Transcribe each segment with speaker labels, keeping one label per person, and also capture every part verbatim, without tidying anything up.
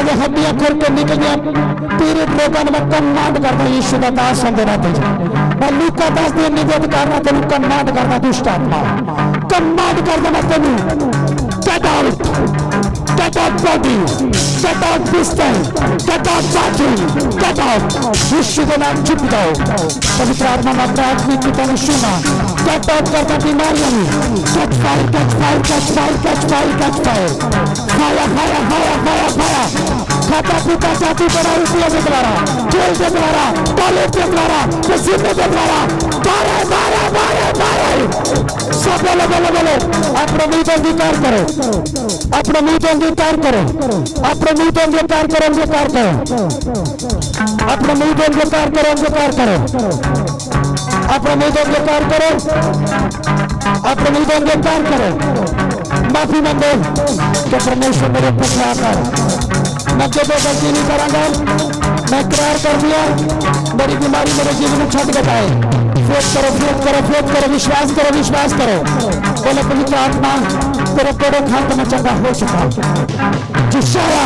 Speaker 1: जिन्हें जो हड्डियां खुर के निकल गया पीड़ित लोगों ने मैं कमांड करता यीशु का दास होंदे ना तेज मैं लूका दास दे निवेद करना तेनु कमांड करना दुष्ट आत्मा कमांड करना मैं तेनु get out get out body get out pistol get out battery get out यीशु के नाम चुप जाओ पवित्र आत्मा में अपने आदमी की तरह सुना get out करता बीमारियां catch fire catch fire catch fire catch fire catch fire fire fire fire fire fire खाता पीता जाति बड़ा रुपया के द्वारा जेल के द्वारा कॉलेज के द्वारा कसीने के द्वारा मारे मारे मारे मारे सब बोलो बोलो बोलो अपने मुंह पर अंगीकार करो अपने मुंह पर अंगीकार करो अपने मुंह पर अंगीकार करो अंगीकार करो अपने मुंह पर अंगीकार करो अंगीकार करो अपने मुंह पर अंगीकार करो अपने मुंह पर अंगीकार करो माफी मांगो कि परमेश्वर मेरे ऊपर क्या कर मैं जो गलती नहीं करांगा मैं करार कर दिया बड़ी बीमारी मेरे जीवन में छट के जाए फेत करो फेत करो फेत करो विश्वास करो विश्वास करो बोले पवित्र आत्मा तेरे पेड़ों खान में चंगा हो चुका जिशाया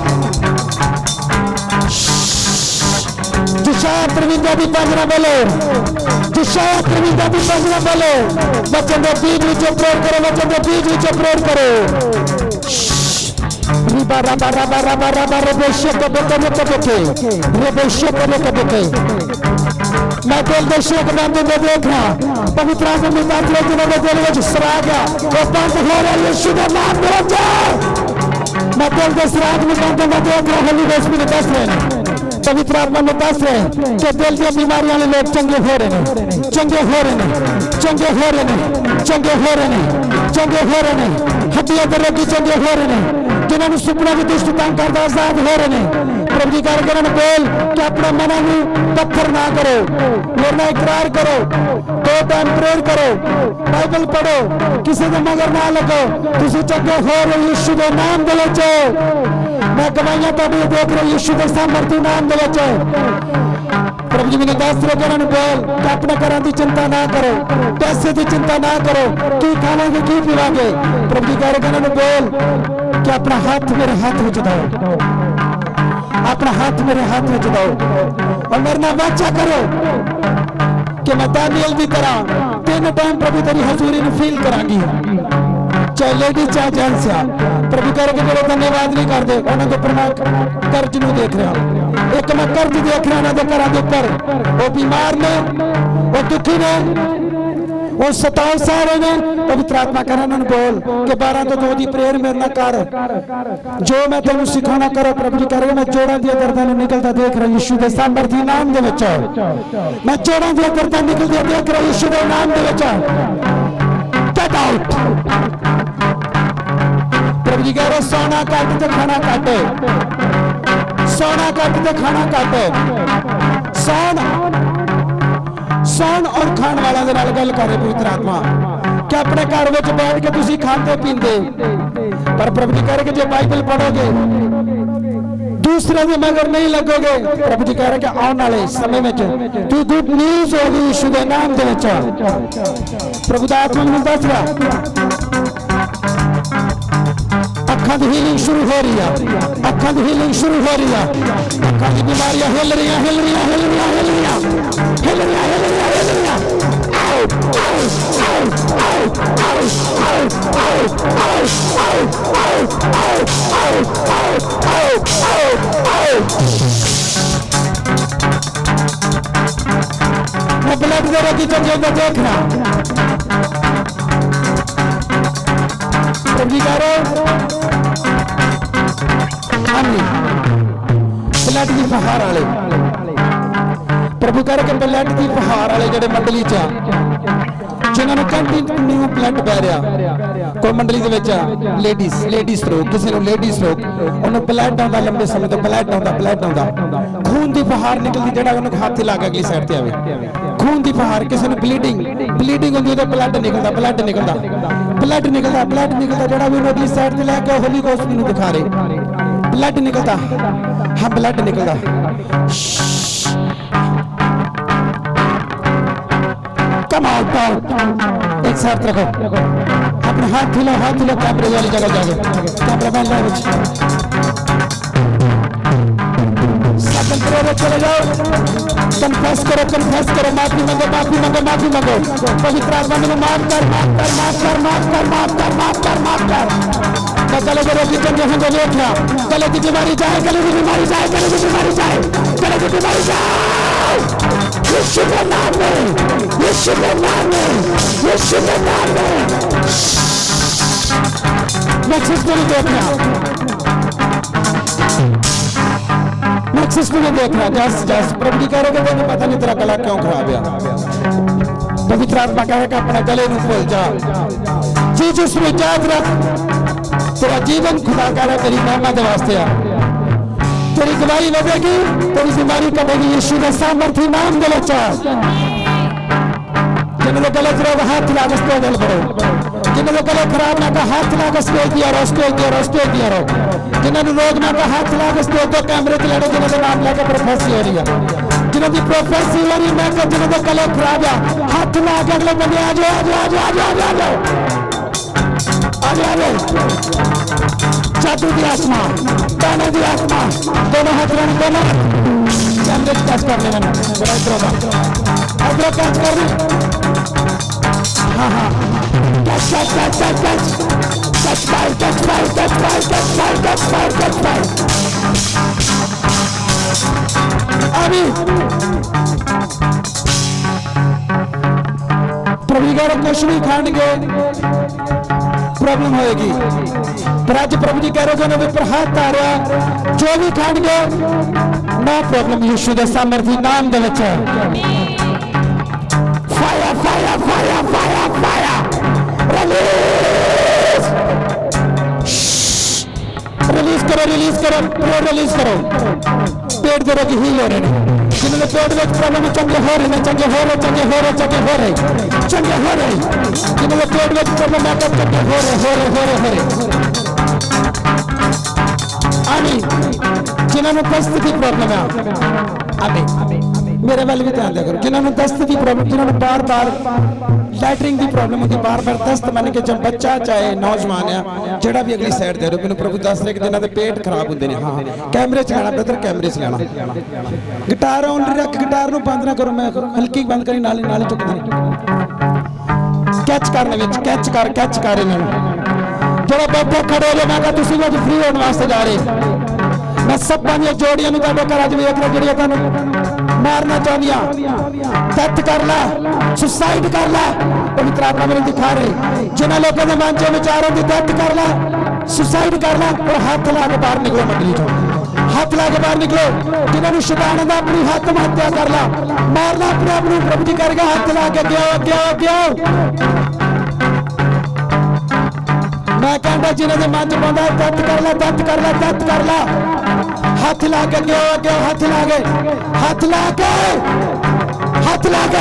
Speaker 1: जिशाया प्रवीणा भी पंजना बोलो जिशाया प्रवीणा भी पंजना बोलो बच्चों को बीज नीचे प्रेर करो बच्चों को बीज नीचे प्रेर करो रिबा रबा रबा रबा रबा रेबेशे को बोके बोके बोके रेबेशे को बोके बोके मैं दिल देशे के नाम में देख रहा पवित्र आत्मा में बात लेके मैं दिल में सरा गया वो बंद हो रहा है यीशु के नाम में जाओ मैं दिल के सराग में बंद मैं देख रहा होली गोस्प में दस रहे पवित्र आत्मा में दस रहे कि दिल की बीमारियां वाले लोग चंगे हो रहे हैं चंगे हो रहे हैं चंगे हो रहे हैं चंगे हो रहे हैं चंगे हो रहे हैं हड्डियां के रोगी चंगे हो रहे हैं जिन्होंने सुपना की दुष्ट तंग करता आजाद हो रहे हैं प्रभु जी कह रहे बोल कि अपने मन में पत्थर ना करो मेरा इकरार करो दो टाइम प्रेयर करो बाइबल पढ़ो किसी के मगर ना लगो तुम चंगे हो रहे यीशु के नाम दे लो मैं गवाइयां तो देख रहे यीशु के सामर्थ्य नाम दे लो प्रभु जी मैंने दस रोकना बोल कि अपने घर की चिंता ना करो पैसे की चिंता ना करो की खावागे की पीवागे प्रभु जी कह रहे बोल कि अपना हाथ मेरे हाथ में चढ़ाओ अपना हाथ मेरे हाथ में चढ़ाओ और मेरे नाम वाचा करो कि मैं दानियल की तरह तीन टाइम प्रभु तेरी हजूरी में फील करांगी चाहे लेडीज चाहे जेंट्स प्रभु कह रहे मेरे धन्यवाद नहीं कर दे उन्होंने पर मैं कर्ज नहीं देख रहा एक मैं कर्ज देख रहा उन्होंने घर के ऊपर वो बीमार ने वो दुखी ने वो सताव सारे ने पवित्र आत्मा कह रहा बोल कि बारह तो दो दी प्रेयर मेरे ना कर जो मैं तेन सिखाना करो प्रभु जी कह रहे मैं जोड़ा दिया दर्दा निकलता देख रहा यीशु के सामर्थ्य नाम दे विच मैं जोड़ा दिया दर्दा निकलता देख रहा यीशु के नाम दे विच गेट आउट प्रभु जी कह रहे सोना काट ते खाना काटे सोना काट ते खाना काटे सोना सौन और खाण वाला दे नाल गल करे पवित्र आत्मा कि अपने घर में बैठ के तुसी खाते पींदे पर प्रभु जी कह रहे कि जो बाइबल पढ़ोगे दूसरे के मगर नहीं लगोगे प्रभु जी कह रहे कि आने वाले समय में तू गुड न्यूज होगी यीशु के नाम दे विच प्रभु दा आत्मा नूं दस रहा अखां दी हीलिंग शुरू हो रही है अखां दी हीलिंग शुरू हो रही है अखां दी बीमारियां हिल रही हैं हिल रही हैं हिल रही हैं हिल रही हैं हिल रही हैं हिल रही हैं हिल रही हैं out out out out out out out out out out out out मैं ब्लड दे रोगी चंगे होते देख रहा प्रभु जी कह रहे ब्लड की फहार वाले प्रभु कह रहे ब्लड की फहार वाले जेडे मंडली च जिन्होंने कंटिन्यू ब्लड बह रहा कोई मंडली लेडीज लेडीज स्ट्रोक किसी को लेडीज स्ट्रोक उन्होंने ब्लड आता लंबे समय तो ब्लड आता ब्लड आता खून की फहार निकलती जो उन्होंने हाथ ला के अगली साइड से आए खून की फहार किसी को ब्लीडिंग ब्लीडिंग होती है ब्लड निकलता ब्लड निकलता ब्लड निकलता ब्लड निकलता जो भी अगली साइड से लैके होली गोस्ट मैंने दिखा रहे ब्लड निकलता हाँ ब्लड निकलता कम आउट आउट एक साथ रखो अपने हाथ हिलो हाथ हिलो कैमरे वाली जगह जाके कैमरा मैन लाइव लेकिन प्रेरित चले जाओ, कन्फेस करो, कन्फेस करो, माफी मांगो, माफी मांगो, माफी मांगो। पवित्र आत्मा में माफ कर, माफ कर, माफ कर, माफ कर, माफ कर, माफ कर, माफ कर। मैं गले के रोगी चंगे होंगे देखना, गले की बीमारी जाए, गले की बीमारी जाए, गले की बीमारी जाए, गले की बीमारी जाए। यीशु के नाम में, यीशु के नाम में, यीशु के नाम में। नेक्सस को नहीं देखना, नेक्सस को नहीं देखना। जस जस प्रभु जी कह रहे कि पता नहीं तेरा गला क्यों खराब है। पवित्र आत्मा कहेगा अपने गले में खोल जा, जी जिसमें जात रख, तेरा जीवन खुदा का है, तेरी मेहनत वास्ते आ, तेरी गवाही लगेगी, तेरी बीमारी कटेगी। यीशु का सामर्थ्य नाम गलत चाह, जिन्होंने गलत रोग हाथ लागस पे दल करो, जिन्होंने गलत खराब ना का हाथ लागस पे दिया रो, उसको दिया रो, उसको दिया रो, जिन्होंने रोग ना का हाथ लागस पे दो कैमरे से लड़ो, जिन्होंने नाम लेकर प्रोफेसी हो रही है, जिन्होंने प्रोफेसी हो रही है, मैं कहता जिन्होंने गलत खराब है हाथ लाके अगले बंदे आ जाओ, आ जाओ, आ जाओ, आ जाओ, आ जाओ, आ जाओ। जादू की आत्मा, दाने की आत्मा, दोनों हाथ रन, दोनों कैमरे कैच कर लेना, बड़ा इधर इधर कैच कर ले। हाँ हाँ, catch catch catch catch catch catch fire catch fire catch fire catch fire catch fire catch fire. अभी प्रभु का कुछ नहीं खाएंगे प्रॉब्लम होएगी, पर आज प्रभु जी कह रहे हो पर हाथ तारा जो भी खाएंगे नो प्रॉब्लम। यीशु के सामर्थ्य नाम दे बच्चा fire fire fire fire fire release release करो रिलीज करो रिलीज करो। पेट दे रोगी हील हो रहे हैं, जिन्होंने पेट में प्रॉब्लम चंगे हो रहे हैं, चंगे हो रहे चंगे हो रहे चंगे हो रहे चंगे हो रहे, जिन्होंने पेट में प्रॉब्लम आकर चंगे हो रहे हो रहे हो रहे हो रहे। आमीन। जिन्होंने दस्त की प्रॉब्लम है, आमीन, मेरे वाले भी ध्यान करो, जिन्होंने दस्त की प्रॉब्लम, जिन्होंने बार बार लैटरिंग की प्रॉब्लम होती, बार बार दस्त माने कि जब बच्चा चाहे नौजवान है जेड़ा भी अगली साइड दे रहे हो, प्रभु दस रहे कि जिन्हों के पेट खराब होंगे। हाँ कैमरे च लाना ब्रदर, कैमरे च लाना। गिटार ऑन रख, गिटार नूं बंद ना करो, मैं हल्की बंद करी नाल नाल चुक दी। कैच करने विच कैच कर कैच कर इन्हां जो बैठे खड़े हो, मैं तुम अज फ्री होने वास्ते जा रहे, मैं सब जोड़ियां घर अज वेख लो जी मारना चाहदियां, डेथ कर ला, सुसाइड कर ला। पवित्र आत्मा मेरे दिखा रहे जिन्होंने लोगों के मन च विचारों की डेथ कर ला, सुसाइड कर ला और हाथ ला के बाहर निकलो, मंडली चो हाथ ला के बाहर निकलो। जिन्होंने शैतान दा अपनी आत्महत्या कर ला, मारना अपने आप को, प्रभु जी करके हाथ ला के गया गया गया। मैं कहता जिन्होंने मन च पाता डेथ कर ला, डेथ कर ला, डेथ कर ला, हाथ ला के गया गया, हाथ ला के हाथ ला के हाथ ला के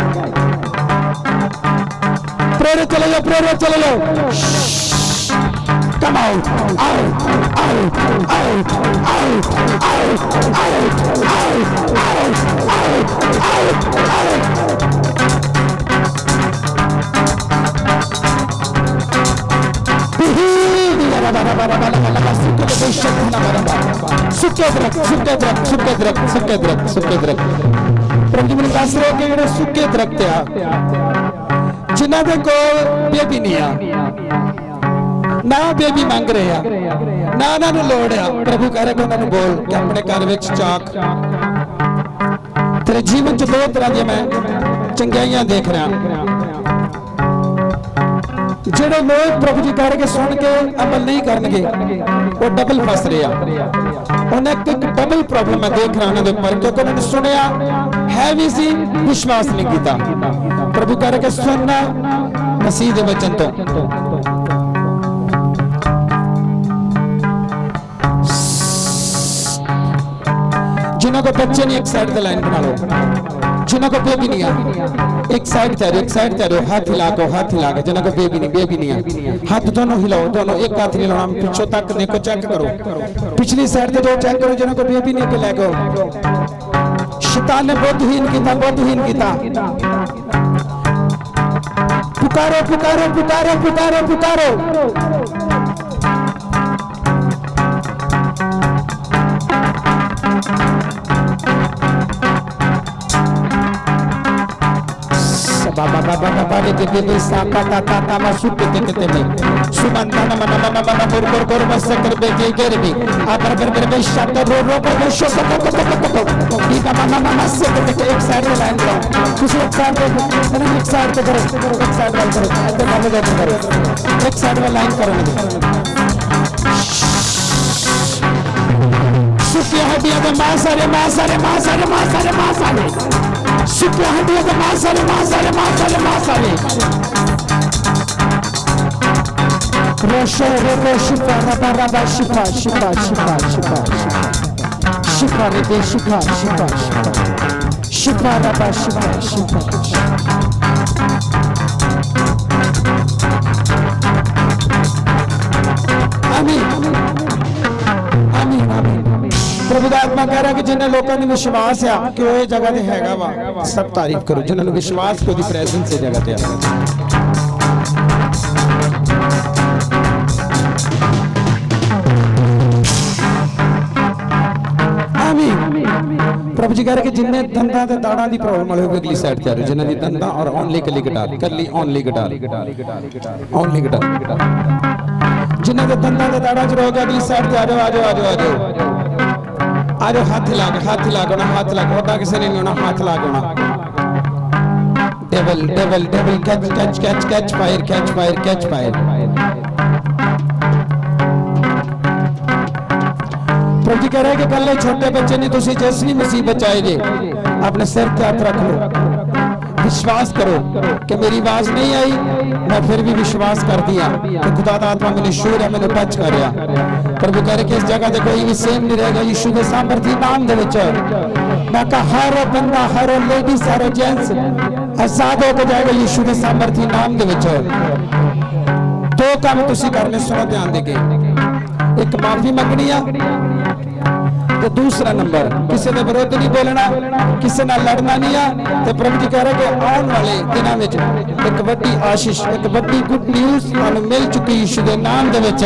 Speaker 1: प्रेरित चले जाओ, प्रेरित चले जाओ। Come out, out, out, out, out, out, out, out, out, out, out, out. सुके दरख्त, सुके दरख्त, सुके दरख्त, सुके दरख्त, सुके दरख्त। प्रभु जी मैंने दस रहे कि जेडे सुके दरख्त आ जिन्हां दे कोल बेबी नहीं आ, ना बेबी मंग रहे हैं, ना उन्होंने लोड़ है, प्रभु कह रहे उन्होंने बोल कि अपने घर में चाक तेरे जीवन च दो तरह की मैं चंगियाइयां देख रहा। जेडे लोग प्रभु जी कह रहे सुन के अमल नहीं करनगे वो डबल फस रहे हैं। उन्हें एक डबल प्रॉब्लम मैं देख रहा उन्होंने ऊपर, क्योंकि उन्होंने सुनिया है भी सी, विश्वास नहीं किया। प्रभु कह रहे सुनना मसीह के वचन तो जिन्हों को बच्चे नहीं, एक साइड लाइन बना लो। जिन्हों को बेबी नहीं है एक साइड तैरो, एक साइड तैरो, हाथ हिला को, हाथ हिला के। जिन्हों को बेबी नहीं, बेबी नहीं है हाथ दोनों हिलाओ, दोनों एक हाथ नहीं हिलाना, पिछों तक देखो, चेक करो पिछली साइड से जो चेक करो। जिन्हों को बेबी नहीं के लेके शैतान ने बुद्धहीन किया, बुद्धहीन किया। पुकारो पुकारो पुकारो पुकारो पुकारो। baba baba baba de de de saka ta ta ta masuk ke ke te me sumantana mana mana mana bor bor bor masakar be ke gerbi abar ber ber be shat ro ro ro sho ko ko ko ko ko di ka mana mana से के एक side में line करो किसी एक side पे मैंने एक साइड पे करो एक साइड लाइन करो ऐसे डालो जाते करो एक साइड में लाइन करो सुखिया हड्डियां के मांस सारे मांस सारे मांस सारे मांस सारे मांस सारे सुखिया हड्डियां के मांस सारे मांस सारे मांस सारे मांस सारे रोशो रोशो शिफा रबा रबा शिफा शिफा शिफा शिफा शिफा रे शिफा शिफा शिफा शिफा रबा शिफा शिफा आमीन आमीन आमीन प्रभु दा आत्मा कह रहा कि जिन्हें लोगों ने विश्वास है कि वो जगह ते हैगा वा सब तारीफ करो जिन्हें विश्वास को दी प्रेजेंस से जगह ते प्रभु जी कह रहे कि जिन्हें दंदा ते दाड़ा दी प्रॉब्लम वाले अगली साइड जा रहे जिन्हें दी दंदा और ओनली कली गिटार कली ओनली गिटार ओनली गिटार जिन्हें दे दंदा ते दाड़ा च रोग अगली साइड जा रहे आ जाओ आ जाओ आ जाओ आ जाओ हाथ हिला के हाथ हिला के हाथ हिला के होता किसी ने नहीं होना हाथ हिला के devil devil devil catch catch catch catch fire catch fire catch fire प्रभु जी कह रहे हैं कि कल छोटे बच्चे ने तुसी जैसी मुसीबत आए जे अपने सिर के हाथ रख लो विश्वास करो कि मेरी आवाज नहीं आई मैं फिर भी विश्वास कर दिया कि खुदा दा आत्मा मैंने शूर है मैंने टच कर रहा प्रभु कह रहे कि इस जगह ते कोई भी सेम नहीं रहेगा यीशु के सामर्थी नाम दे विच मैं कहा हर बंदा हर लेडीज हर जेंट्स आजाद हो जाएगा यीशु के सामर्थी नाम दे विच दो काम तुसी करने सुनो ध्यान दे के एक माफी मंगनी है तो दूसरा नंबर किसी के विरोध नहीं बोलना किसी ना लड़ना नहीं है तो प्रभु जी कह रहे कि आने वाले दिनों में एक बड़ी आशीष एक बड़ी गुड न्यूज़ तुहानू मिल चुकी यीशु के नाम दे विच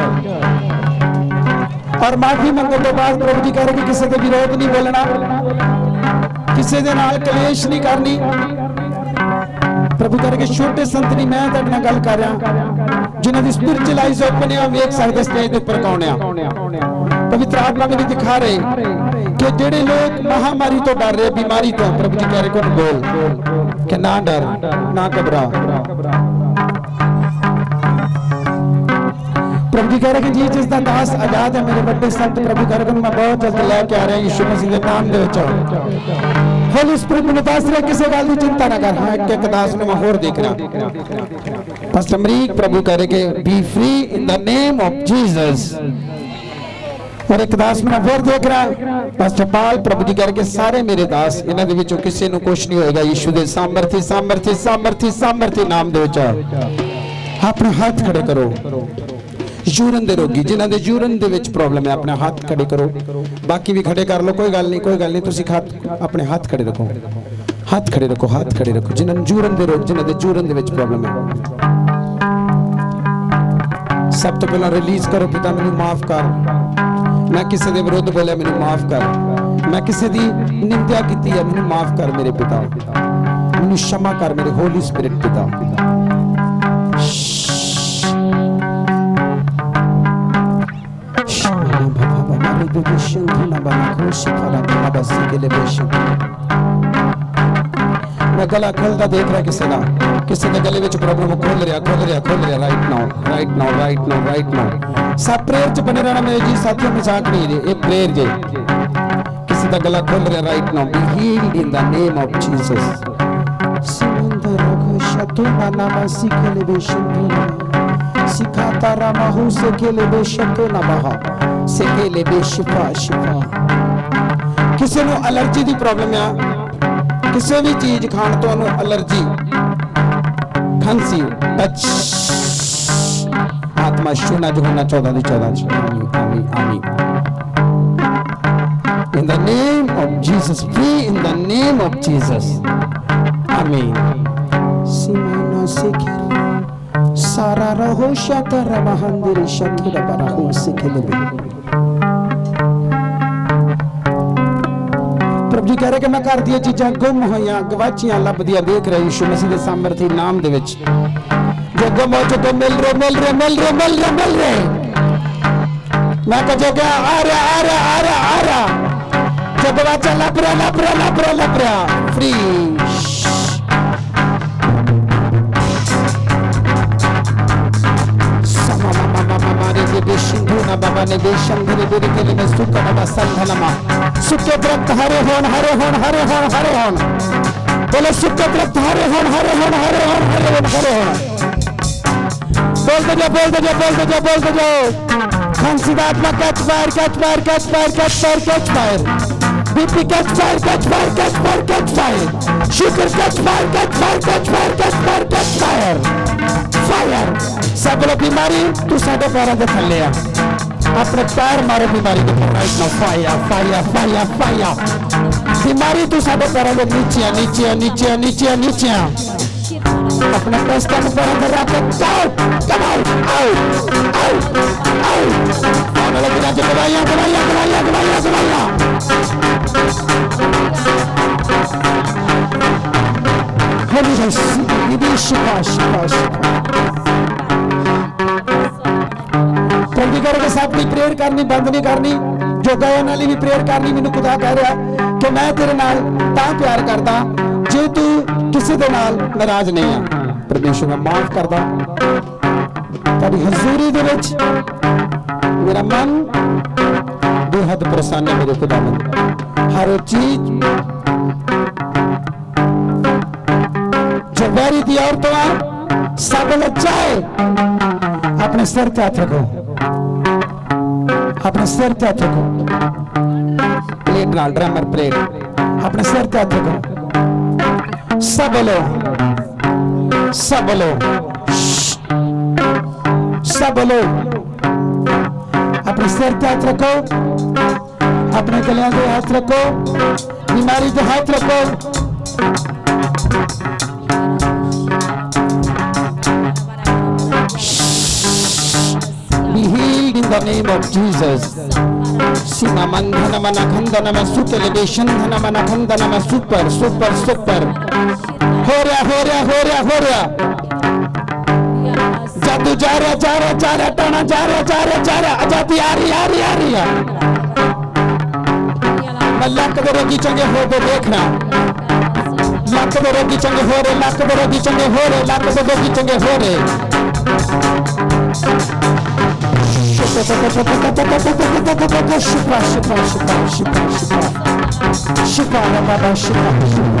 Speaker 1: और माफी मंगने के बाद प्रभु जी कह रहे कि किसी के विरोध नहीं बोलना किसी के नाल कलेश नहीं करनी प्रभु कह रहे कि छोटे संतनी मैं तुहाडे नाल गल कर रहा जिन्हां दी स्पिरिचुअल आइज ओपन है वेख सकदे स्टेज ते उपर कौन है पवित्र आत्मा मैंने दिखा रहे कि जेडे लोग महामारी तो डर रहे बीमारी तो प्रभु जी कह रहे कौन बोल कि ना डर ना घबरा प्रभु जी कह रहे कि जी जिसका दास आजाद है मेरे बड़े संत प्रभु कह रहे मैं बहुत जल्द लेके आ रहा हूं यीशु मसीह के नाम दे विच होली स्पिरिट में दास रहे किसी गल की चिंता ना कर हां एक दास ने मैं होर देख रहा पास्टर अमरीक प्रभु कह रहे कि be free in the name of Jesus और एक दास में फिर देख रहा पास्टर पाल प्रभु जी कह रहे सारे मेरे दास इन्हां दे विचों किसी नूं कुछ नहीं होएगा यीशु दे सामर्थी सामर्थी सामर्थी सामर्थी नाम दे विच अपने हाथ खड़े करो यूरन दे रोगी जिन्हां दे यूरन दे विच प्रॉब्लम है अपने हाथ खड़े करो बाकी भी खड़े कर लो कोई गल नहीं कोई गल नहीं तुसीं हाथ अपने हाथ खड़े रखो हाथ खड़े रखो हाथ खड़े रखो जिन्हां यूरन दे रोग जिन्हां दे यूरन दे विच प्रॉब्लम है सब तो पहला रिलीज करो पिता मैनूं माफ कर मैं किसी के विरुद्ध बोलिया मैनूं माफ कर मैं किसी की निंदा की है मैनूं माफ कर मेरे पिता मैनूं क्षमा कर मेरे होली स्पिरिट पिता मैं गला खोलता देख रहा किसी का किसी के गले में प्रॉब्लम खोल रहा खोल रहा खोल रहा right now right now right now right now सब प्रेयर च बने रहना मेरे जी साथियों मजाक नहीं है ये प्रेयर जे किसी का गला खोल रहा right now be healed in the name of Jesus समंदर को शतुना नामा सिखले बेशुद्धि सिखाता रामहु से केले बेशतुना बहा से केले बेशिफा शिफा किसी नु एलर्जी दी प्रॉब्लम है किसी भी चीज खाण तो नु एलर्जी खांसी टच आत्मा शूना जो होना चौदह दी चौदह आमीन आमीन in the name of Jesus free in the name of Jesus आमीन सिमोनो सिखर सारा रहो शतर महंदिर शतर बरहो सिखले प्रभु जी कह रहे कि मैं घर दी चीज़ां गुम होइयां गवाचियां लभदियां देख रहे यीशु मसीह के सामर्थी नाम दे विच जो गुम हो चुके मिल रहे मिल रहे मिल रहे मिल रहे मिल रहे मैं कहो क्या आ रहा आ रहा आ रहा आ रहा जो गवाचा लभ रहा लभ रहा लभ रहा लभ रहा फ्री बाबा ने बेशंधरे बेरे के लिए सुक्का बाबा संधनमा सुक्के दरख्त हरे होन हरे होन हरे होन हरे होन बोले सुक्के दरख्त हरे होन हरे होन हरे होन हरे होन हरे होन बोलते जाओ बोलते जाओ बोलते जाओ बोलते जाओ खांसी का आत्मा catch fire catch fire catch fire catch fire catch fire BP catch fire catch fire catch fire catch fire sugar catch fire catch fire catch fire catch fire catch fire fire सब लोग बीमारी तू साढ़े पैरों के थले आ अपने पैर मारो बीमारी के right now fire fire fire fire बीमारी तू साढ़े पैरों के नीचे नीचे नीचे नीचे नीचे अपने पैर के पैरों पे रख के out come out out out out आने लगी ना दवाइयां दवाइयां दवाइयां दवाइयां दवाइयां होली गॉस्ट ये भी शिफा शिफा शिफा प्रभु के साथ भी प्रेयर करनी बंद नहीं करनी जो गए नाली भी प्रेयर करनी मैंने खुदा कह रहा कि मैं तेरे नाल तां प्यार करदा जे तू किसी दे नाल नाराज नहीं है परमेश्वर मैं माफ करदा तेरी हजूरी दे विच मेरा मन बेहद प्रसन्न है मेरे खुदा में हर चीज जो बैरी दी औरतों सब लज्जाए अपने सर पे हाथ रखो अपने सिर पे हाथ रखो प्लेट नाल ड्रमर प्लेट अपने सिर पे हाथ रखो सब बोलो सब बोलो सब बोलो अपने सिर पे हाथ रखो अपने गलियां पे हाथ रखो बीमारी पे हाथ रखो in the name of Jesus. Sima mandhana mana khandana ma sukele shandhana mana khandana ma super super super. हो रहा हो रहा हो रहा हो रहा जादू जा रहा जा रहा जा रहा टाना जा रहा जा रहा जा रहा आजादी आ रही आ रही आ रही है मैं लाख दे रोगी चंगे हो गए देखना लाख दे रोगी चंगे हो रहे लाख दे रोगी चंगे हो रहे लाख दे रोगी चंगे हो रहे शिफा शिफा शिफा शिफा शिफा शिफा बाबा शिफा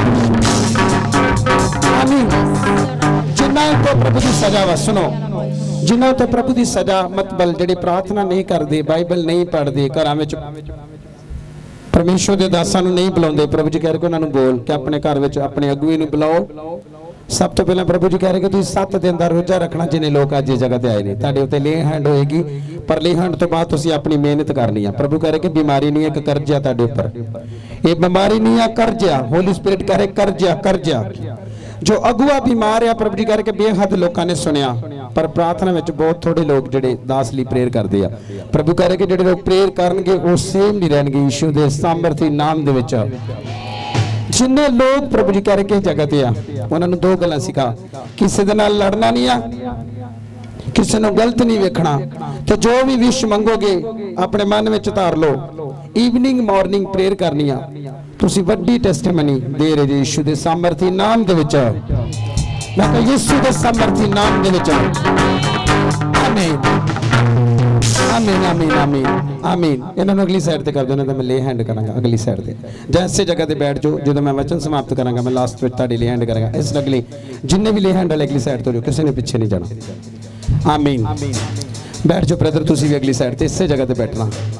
Speaker 1: आमीन जिन्हें तो प्रभु की सजा वा सुनो जिन्हें तो प्रभु की सजा मतलब जेडे प्रार्थना नहीं करते बाइबल नहीं पढ़ते घर में परमेश्वर के दासां नूं नहीं बुलाते प्रभु जी कह रहे उन्होंने बोल के अपने घर में अपने अगुए नूं बुलाओ सब तो पहले प्रभु जी कह रहे कि तुम सत्त दिन का रोजा रखना जिन्हें लोग अज इस जगह आए ने तुहाडे उत्ते ले हैंड होएगी पर ले हैंड तो बाद तुसीं अपनी मेहनत करनी है प्रभु कह रहे कि बीमारी नहीं है एक कर्जा तुहाडे उपर ये बीमारी नहीं है कर्जा होली स्पिरिट कह रहे कर्जा कर्जा जो अगुआ बीमार है प्रभु जी कह रहे कि बेहद लोगों ने सुनिया पर प्रार्थना में बहुत थोड़े लोग जिहड़े दास लई प्रेयर करते हैं प्रभु कह रहे कि जिहड़े लोग प्रेयर करनगे वो सेम नहीं रहणगे यीशु दे सामर्थी नाम दे विच जिन्हें लोग प्रभु जी कह रहे किस जगह पे आ उन्होंने दो गल्लां सिखा किसी दे नाल लड़ना नहीं आ किसी नूं गलत नहीं वेखना ते जो भी विश मंगोगे अपने मन में धार लो इवनिंग मॉर्निंग प्रेयर करनी आ तुसीं वड्डी टेस्टिमनी दे रहे यीशु दे सामर्थी नाम दे विच मैं कह यीशु दे सामर्थी नाम दे विच आमीन आमीन आमीन आमीन आमीन इन्होंने अगली साइड पे कर दो मैं ले हैंड करांगा अगली साइड पे जैसे जगह पे बैठ जाओ जो मैं वचन समाप्त करांगा मैं लास्ट में तुहाडी ले हैंड करांगा इस अगली जिन्ने भी ले हैंड वाले अगली साइड तो जो किसी ने पीछे नहीं जाना आमीन बैठ जाओ ब्रदर तुसी भी अगली साइड पे इस जगह पे बैठना